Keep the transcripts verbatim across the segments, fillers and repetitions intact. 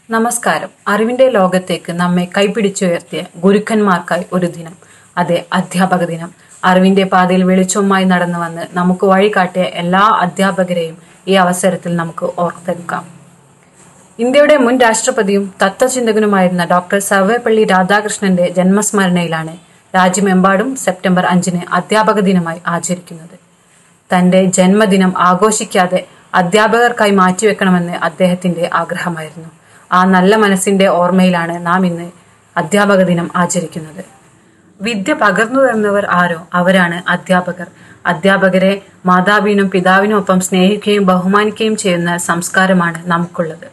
നമസ്കാരം. അറിവിന്റെ ലോകത്തേക്ക് നമ്മെ കൈപിടിച്ചുയർത്തിയ ഗുരുക്കന്മാർക്കായി ഒരു ദിനം. അതെ, അധ്യാപക ദിനം. അറിവിന്റെ പാതയിൽ വെളിച്ചവുമായി നടന്നു വന്ന് നമുക്ക് വഴി കാട്ടിയ എല്ലാ അധ്യാപകരെയും ഈ അവസരത്തിൽ നമുക്ക് ഓർത്തെടുക്കാം. ഇന്ത്യയുടെ മുൻ രാഷ്ട്രപതിയും തത്വചിന്തകനുമായിരുന്ന ഡോക്ടർ സർവേപ്പള്ളി രാധാകൃഷ്ണന്റെ ജന്മസ്മരണയിലാണ് രാജ്യമെമ്പാടും സെപ്റ്റംബർ അഞ്ചിന് അധ്യാപക ദിനമായി ആചരിക്കുന്നത്. തന്റെ ജന്മദിനം ആഘോഷിക്കാതെ അധ്യാപകർക്കായി മാറ്റിവെക്കണമെന്ന് അദ്ദേഹത്തിന്റെ ആഗ്രഹമായിരുന്നു. ആ നല്ല മനസ്സിന്റെ ഓർമ്മയിലാണ് നാം ഇന്ന് അധ്യാപക ദിനം ആചരിക്കുന്നത്. വിദ്യ പകർന്നു തന്നവർ ആരോ അവരാണ് അധ്യാപകർ. അധ്യാപകരെ മാതാവിനും പിതാവിനും ഒപ്പം സ്നേഹിക്കുകയും ബഹുമാനിക്കുകയും ചെയ്യുന്ന സംസ്കാരമാണ് നമുക്കുള്ളത്.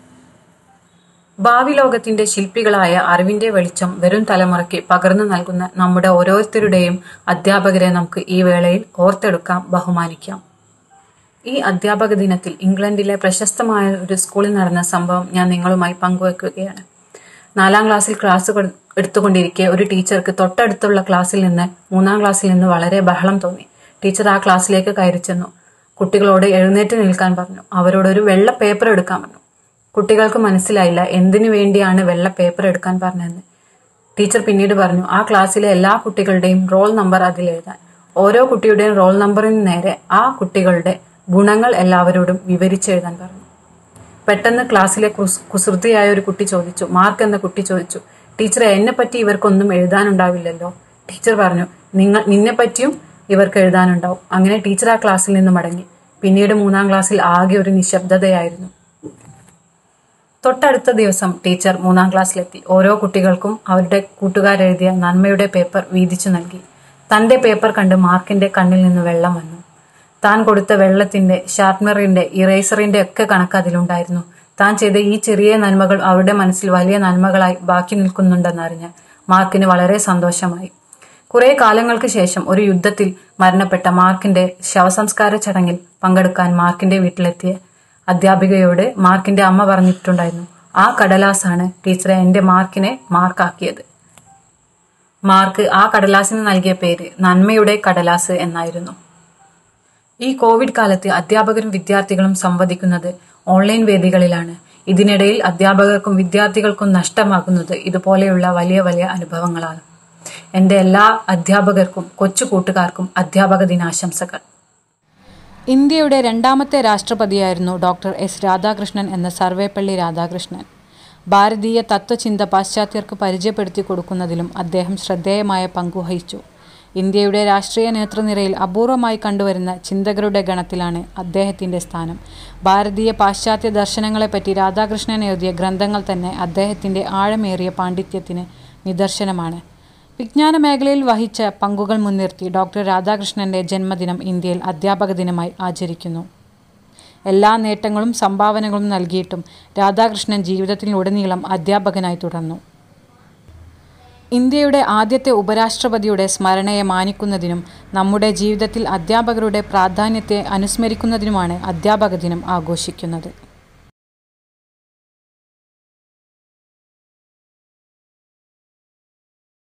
ഭാവി ലോകത്തിന്റെ ശില്പികളായ അറിവിന്റെ വെളിച്ചം വരും തലമുറയ്ക്ക് പകർന്നു നൽകുന്ന നമ്മുടെ ഓരോരുത്തരുടെയും അധ്യാപകരെ നമുക്ക് ഈ വേളയിൽ ഓർത്തെടുക്കാം, ബഹുമാനിക്കാം. ഈ അധ്യാപക ദിനത്തിൽ ഇംഗ്ലണ്ടിലെ പ്രശസ്തമായ ഒരു സ്കൂളിൽ നടന്ന സംഭവം ഞാൻ നിങ്ങളുമായി പങ്കുവെക്കുകയാണ്. നാലാം ക്ലാസ്സിൽ ക്ലാസ് എടുത്തുകൊണ്ടിരിക്കെ ഒരു ടീച്ചർക്ക് തൊട്ടടുത്തുള്ള ക്ലാസ്സിൽ നിന്ന് മൂന്നാം ക്ലാസ്സിൽ നിന്ന് വളരെ ബഹളം തോന്നി. ടീച്ചർ ആ ക്ലാസ്സിലേക്ക് കയറി ചെന്നു. കുട്ടികളോട് എഴുന്നേറ്റ് നിൽക്കാൻ പറഞ്ഞു. അവരോട് ഒരു വെള്ള പേപ്പർ എടുക്കാൻ പറഞ്ഞു. കുട്ടികൾക്ക് മനസ്സിലായില്ല എന്തിനു വേണ്ടിയാണ് വെള്ള പേപ്പർ എടുക്കാൻ പറഞ്ഞതെന്ന്. ടീച്ചർ പിന്നീട് പറഞ്ഞു, ആ ക്ലാസ്സിലെ എല്ലാ കുട്ടികളുടെയും റോൾ നമ്പർ അതിൽ എഴുതാൻ. ഓരോ കുട്ടിയുടെയും റോൾ നമ്പറിന് നേരെ ആ കുട്ടികളുടെ ഗുണങ്ങൾ എല്ലാവരോടും വിവരിച്ചെഴുതാൻ പറഞ്ഞു. പെട്ടെന്ന് ക്ലാസ്സിലെ കുസൃതിയായ ഒരു കുട്ടി ചോദിച്ചു, മാർക്ക് എന്ന കുട്ടി ചോദിച്ചു, ടീച്ചറെ, എന്നെ പറ്റി ഇവർക്കൊന്നും എഴുതാനുണ്ടാവില്ലല്ലോ. ടീച്ചർ പറഞ്ഞു, നിങ്ങൾ നിന്നെ പറ്റിയും ഇവർക്ക് എഴുതാനുണ്ടാവും. അങ്ങനെ ടീച്ചർ ആ ക്ലാസ്സിൽ നിന്ന് മടങ്ങി. പിന്നീട് മൂന്നാം ക്ലാസ്സിൽ ആകെ ഒരു നിശബ്ദതയായിരുന്നു. തൊട്ടടുത്ത ദിവസം ടീച്ചർ മൂന്നാം ക്ലാസ്സിലെത്തി. ഓരോ കുട്ടികൾക്കും അവരുടെ കൂട്ടുകാരെഴുതിയ നന്മയുടെ പേപ്പർ വീതിച്ചു നൽകി. തന്റെ പേപ്പർ കണ്ട് മാർക്കിന്റെ കണ്ണിൽ നിന്ന് വെള്ളം വന്നു. താൻ കൊടുത്ത വെള്ളത്തിന്റെ, ഷാർപ്നറിന്റെ, ഇറേസറിന്റെ ഒക്കെ കണക്ക് അതിലുണ്ടായിരുന്നു. താൻ ചെയ്ത ഈ ചെറിയ നന്മകൾ അവരുടെ മനസ്സിൽ വലിയ നന്മകളായി ബാക്കി നിൽക്കുന്നുണ്ടെന്നറിഞ്ഞ് മാർക്കിന് വളരെ സന്തോഷമായി. കുറെ കാലങ്ങൾക്ക് ശേഷം ഒരു യുദ്ധത്തിൽ മരണപ്പെട്ട മാർക്കിന്റെ ശവസംസ്കാര ചടങ്ങിൽ പങ്കെടുക്കാൻ മാർക്കിന്റെ വീട്ടിലെത്തിയ അധ്യാപികയോട് മാർക്കിന്റെ അമ്മ പറഞ്ഞിട്ടുണ്ടായിരുന്നു, ആ കടലാസാണ് ടീച്ചറെ എന്റെ മാർക്കിനെ മാർക്കാക്കിയത്. മാർക്ക് ആ കടലാസിന് നൽകിയ പേര് നന്മയുടെ കടലാസ് എന്നായിരുന്നു. ഈ കോവിഡ് കാലത്ത് അധ്യാപകരും വിദ്യാർത്ഥികളും സംവദിക്കുന്നത് ഓൺലൈൻ വേദികളിലാണ്. ഇതിനിടയിൽ അധ്യാപകർക്കും വിദ്യാർത്ഥികൾക്കും നഷ്ടമാകുന്നത് ഇതുപോലെയുള്ള വലിയ വലിയ അനുഭവങ്ങളാണ്. എന്റെ എല്ലാ അധ്യാപകർക്കും കൊച്ചു കൂട്ടുകാർക്കും അധ്യാപക ദിനാശംസകൾ. ഇന്ത്യയുടെ രണ്ടാമത്തെ രാഷ്ട്രപതിയായിരുന്നു ഡോക്ടർ എസ് രാധാകൃഷ്ണൻ എന്ന സർവേപ്പള്ളി രാധാകൃഷ്ണൻ. ഭാരതീയ തത്വചിന്ത പാശ്ചാത്യർക്ക് പരിചയപ്പെടുത്തി കൊടുക്കുന്നതിലും അദ്ദേഹം ശ്രദ്ധേയമായ പങ്കുവഹിച്ചു. ഇന്ത്യയുടെ രാഷ്ട്രീയ നേതൃനിരയിൽ അപൂർവമായി കണ്ടുവരുന്ന ചിന്തകരുടെ ഗണത്തിലാണ് അദ്ദേഹത്തിൻ്റെ സ്ഥാനം. ഭാരതീയ പാശ്ചാത്യ ദർശനങ്ങളെപ്പറ്റി രാധാകൃഷ്ണൻ എഴുതിയ ഗ്രന്ഥങ്ങൾ തന്നെ അദ്ദേഹത്തിൻ്റെ ആഴമേറിയ പാണ്ഡിത്യത്തിന് നിദർശനമാണ്. വിജ്ഞാന മേഖലയിൽ വഹിച്ച പങ്കുകൾ മുൻനിർത്തി ഡോക്ടർ രാധാകൃഷ്ണൻ്റെ ജന്മദിനം ഇന്ത്യയിൽ അധ്യാപക ദിനമായി ആചരിക്കുന്നു. എല്ലാ നേട്ടങ്ങളും സംഭാവനകളും നൽകിയിട്ടും രാധാകൃഷ്ണൻ ജീവിതത്തിലുടനീളം അധ്യാപകനായി തുടർന്നു. ഇന്ത്യയുടെ ആദ്യത്തെ ഉപരാഷ്ട്രപതിയുടെ സ്മരണയെ മാനിക്കുന്നതിനും നമ്മുടെ ജീവിതത്തിൽ അധ്യാപകരുടെ പ്രാധാന്യത്തെ അനുസ്മരിക്കുന്നതിനുമാണ് അധ്യാപക ദിനം ആഘോഷിക്കുന്നത്.